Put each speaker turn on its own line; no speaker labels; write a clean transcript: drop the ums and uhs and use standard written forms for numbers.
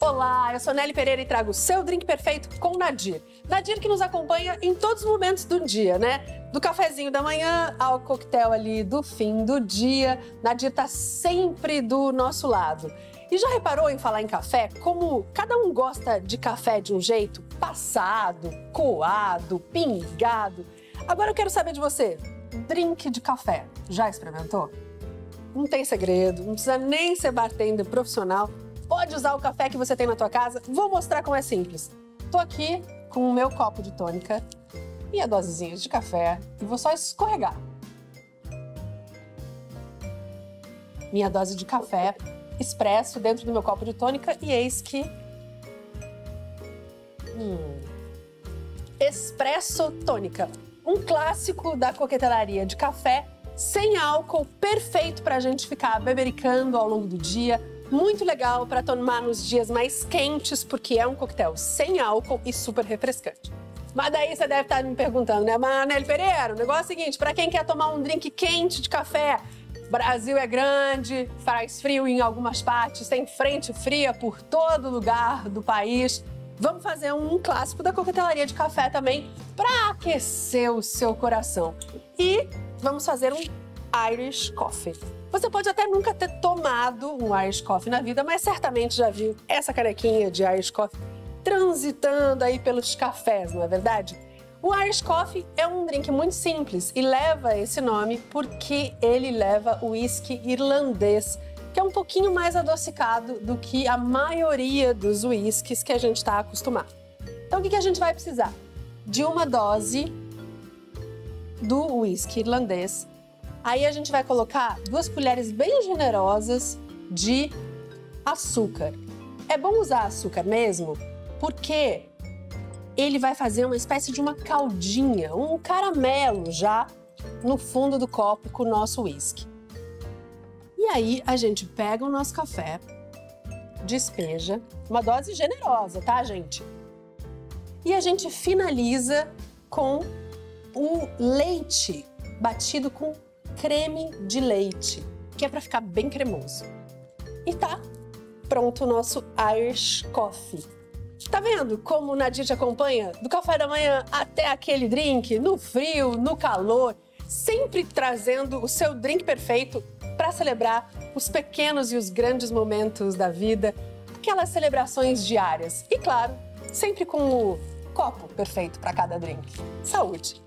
Olá, eu sou Nelly Pereira e trago o seu drink perfeito com Nadir. Nadir que nos acompanha em todos os momentos do dia, né? Do cafezinho da manhã ao coquetel ali do fim do dia. Nadir tá sempre do nosso lado. E já reparou em falar em café como cada um gosta de café de um jeito? Passado, coado, pingado. Agora eu quero saber de você, drink de café, já experimentou? Não tem segredo, não precisa nem ser bartender profissional. Pode usar o café que você tem na tua casa. Vou mostrar como é simples. Tô aqui com o meu copo de tônica e a dosezinha de café e vou só escorregar. Minha dose de café expresso dentro do meu copo de tônica e eis que... Espresso tônica. Um clássico da coquetelaria de café, sem álcool, perfeito pra gente ficar bebericando ao longo do dia. Muito legal para tomar nos dias mais quentes, porque é um coquetel sem álcool e super refrescante. Mas daí você deve estar me perguntando, né? Mas, Nelly Pereira, o negócio é o seguinte, para quem quer tomar um drink quente de café, o Brasil é grande, faz frio em algumas partes, tem frente fria por todo lugar do país. Vamos fazer um clássico da coquetelaria de café também para aquecer o seu coração. E vamos fazer um Irish Coffee. Você pode até nunca ter tomado um Irish Coffee na vida, mas certamente já viu essa canequinha de Irish Coffee transitando aí pelos cafés, não é verdade? O Irish Coffee é um drink muito simples e leva esse nome porque ele leva o whisky irlandês, que é um pouquinho mais adocicado do que a maioria dos whiskies que a gente está acostumado. Então, o que a gente vai precisar? De uma dose do whisky irlandês. Aí a gente vai colocar 2 colheres bem generosas de açúcar. É bom usar açúcar mesmo, porque ele vai fazer uma espécie de uma caldinha, um caramelo já no fundo do copo com o nosso whisky. E aí a gente pega o nosso café, despeja, uma dose generosa, tá, gente? E a gente finaliza com o leite batido com creme de leite, que é para ficar bem cremoso. E tá pronto o nosso Irish Coffee. Tá vendo como o Nadir te acompanha? Do café da manhã até aquele drink, no frio, no calor, sempre trazendo o seu drink perfeito para celebrar os pequenos e os grandes momentos da vida, aquelas celebrações diárias. E claro, sempre com o copo perfeito para cada drink. Saúde!